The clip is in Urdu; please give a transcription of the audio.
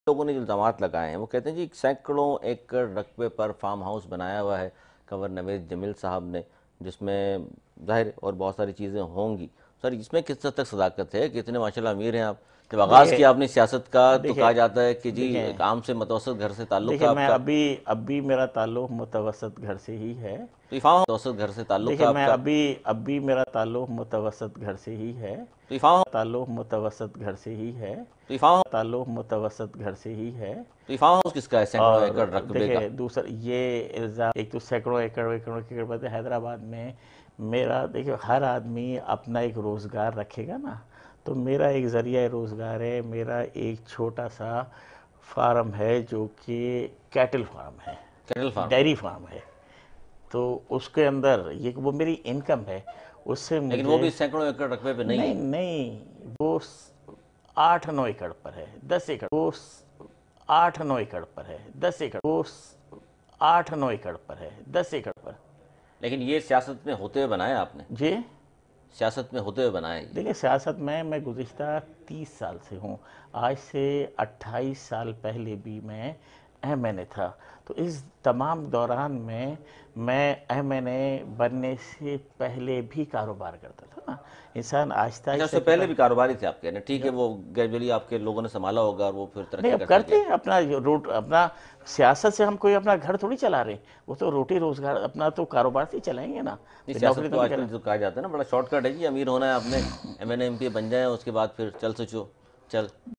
لوگوں نے جو الزامات لگائے ہیں وہ کہتے ہیں جی سینکڑوں ایکڑ رقبے پر فارم ہاؤس بنایا ہوا ہے کنور نوید جمیل صاحب نے، جس میں ظاہر اور بہت ساری چیزیں ہوں گی. سر اس میں کس حد تک صداقت ہے کہ اتنے ماشاءاللہ امیر ہیں آپ؟ جب آغاز کیا آپ نے سیاست کا تو کہا جاتا ہے کہ جی ایک عام سے متوسط گھر سے تعلق دیکھیں تھا آپ میں کا. ابھی میرا تعلق متوسط گھر سے ہی ہے. تو یہ فارم متوسط گھر سے تعلق دیکھیں تھا آپ میں کا. ابھی میرا تعلق متوسط گھر سے ہی ہے. تو یہ فارم تعلق متوسط گھر سے ہی ہے. تو یہ فارم تعلق متوسط گھر سے ہی ہے. تو یہ فارم ہاؤس کس کا ہے سینکڑوں اور ایکڑ رقبے کا؟ دیکھیں دوسرا یہ الزام، ایک تو سینکڑوں ایکڑ پر حیدرآباد میں میرا، دیکھیں ہر آدمی اپنا ایک روزگار رکھے گا نا، تو میرا ایک ذریعہ روزگار ہے. میرا ایک چھوٹا سا فارم ہے جو کہ کیٹل فارم ہے، کیٹل فارم. ڈیری فارم ہے. تو اس کے اندر وہ میری انکم ہے. اس سے لیکن وہ مجھے بھی سینکڑوں ایکڑ رقبے پہ نہیں ہے. نہیں وہ 8-9 ایکڑ پر ہے، 10 ایکڑ. وہ 8-9 ایکڑ پر ہے، 10 ایکڑ. وہ 8-9 ایکڑ پر ہے، 10 ایکڑ پر. لیکن یہ سیاست میں ہوتے ہوئے بنایا آپ نے؟ جی سیاست میں ہوتے ہوئے بنایا یہ؟ دیکھیں سیاست میں گزشتہ 30 سال سے ہوں. آج سے 28 سال پہلے بھی میں ایم این اے تھا. تو اس تمام دوران میں ایم این اے بننے سے پہلے بھی کاروبار کرتا تھا نا. انسان آہستہ اچھا اس آہستہ سے پہلے بھی کاروباری تھے آپ کہنے؟ ٹھیک ہے وہ گریجولی آپ کے لوگوں نے سنبھالا ہوگا اور وہ پھر نہیں ترقی اب کرتے کرتے گئے. ہیں اپنا اپنا سیاست سے ہم کوئی اپنا گھر تھوڑی چلا رہے ہیں. وہ تو روٹی روزگار اپنا تو کاروبار سے چلائیں گے نا. نہیں نوکری سیاست تو کو نہیں آج کرنا. کل جو کہا جاتا ہے نا بڑا شارٹ کٹ ہے جی، امیر ہونا ہے آپ نے، M N A M P بن جائیں اس کے بعد پھر چل سوچو چل